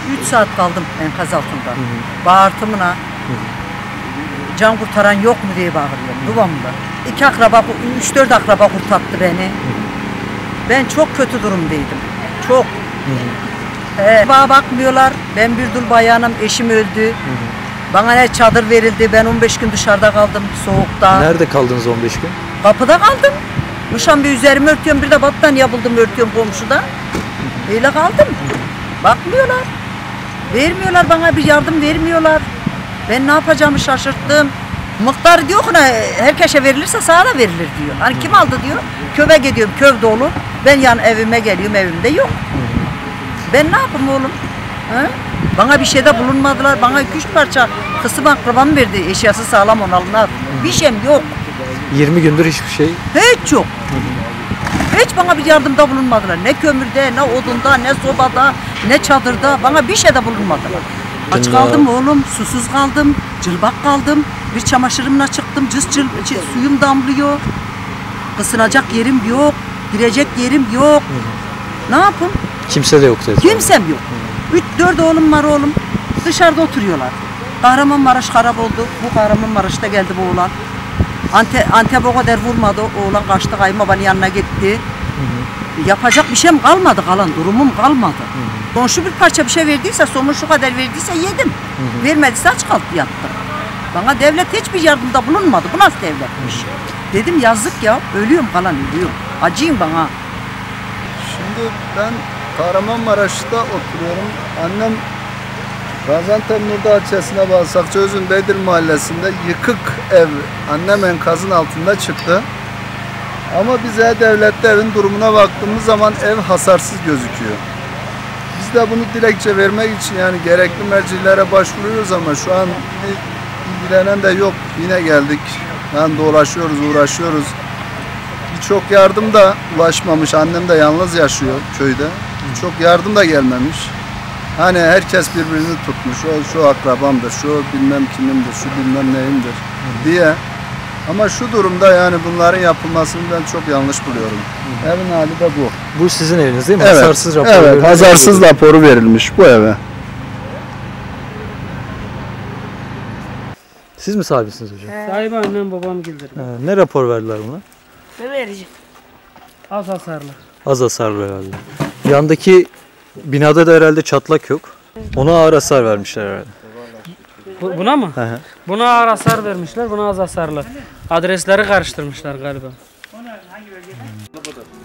3 saat kaldım enkaz altında. Bağırtımına can kurtaran yok mu diye bağırıyorum duvamda. 2 akraba, 3-4 akraba kurtardı beni. Ben çok kötü durumdaydım. Çok. Bana bakmıyorlar. Ben bir dul bayanım, eşim öldü. Bana ne çadır verildi. Ben 15 gün dışarıda kaldım soğukta. Nerede kaldınız 15 gün? Kapıda kaldım. Nişan bir üzerimi örtüyorum, bir de battaniye buldum örtüyorum komşuda. Öyle kaldım. Bakmıyorlar. Vermiyorlar bana, bir yardım vermiyorlar. Ben ne yapacağımı şaşırttım. Muhtar diyor ki herkese verilirse sana da verilir diyor. Hani kim aldı diyor. Köve gidiyorum, köv dolu. Ben yan evime geliyorum, evimde yok. Ben ne yapayım oğlum? He? Bana bir şeyde bulunmadılar. Bana 2-3 parça kısım akrabam verdi. Eşyası sağlam olanlar. Bir şeyim yok. 20 gündür hiçbir şey. Hiç yok. Hiç bana bir yardımda bulunmadılar. Ne kömürde, ne odunda, ne sobada, ne çadırda. Bana bir şeyde bulunmadılar. Aç kaldım oğlum, susuz kaldım, cılbak kaldım. Bir çamaşırımla çıktım, suyum damlıyor. Isınacak yerim yok, girecek yerim yok. Ne yapayım? Kimse de yok dedi. Kimsem yok. 3-4 oğlum var oğlum. Dışarıda oturuyorlar. Kahramanmaraş harap oldu. Bu Kahramanmaraş'ta geldi bu oğlan. Antep o kadar vurmadı. Oğlan kaçtı, kayınbabanın yanına gitti. Yapacak bir şeyim kalmadı, kalan durumum kalmadı. Komşu bir parça bir şey verdiyse, somun şu kadar verdiyse yedim. Vermediyse aç kaldı yattım. Bana devlet hiçbir yardımda bulunmadı. Bu nasıl devletmiş? Dedim yazık ya, ölüyorum kalan ölüyorum. Acıyım bana. Şimdi ben Kahramanmaraş'ta oturuyorum. Annem Gaziantep Nurda ilçesine bağlı Sakçaözün Bedir mahallesinde yıkık ev. Annem enkazın altında çıktı. Ama bize devlette evin durumuna baktığımız zaman ev hasarsız gözüküyor. Biz de bunu dilekçe vermek için yani gerekli mercilere başvuruyoruz ama şu an ilgilenen de yok. Yine geldik. Yani dolaşıyoruz, uğraşıyoruz. Birçok yardım da ulaşmamış. Annem de yalnız yaşıyor köyde. Çok yardım da gelmemiş. Hani herkes birbirini tutmuş. O şu akrabamdır, şu bilmem kimindir, şu bilmem neyimdir diye. Ama şu durumda yani bunların yapılmasını ben çok yanlış buluyorum. Evin hali de bu. Bu sizin eviniz değil mi? Evet, Hasarsız raporu evet, hasarsız raporu verilmiş bu eve. Siz mi sahibisiniz hocam? Sahibi annem babam gildir. Ne rapor verdiler buna? Ne vereceğim? Az hasarlı. Az hasarlı herhalde. Yandaki binada da herhalde çatlak yok. Ona ağır hasar vermişler herhalde. Buna mı? Hı hı. Buna ağır hasar vermişler, buna az hasarlı. Adresleri karıştırmışlar galiba.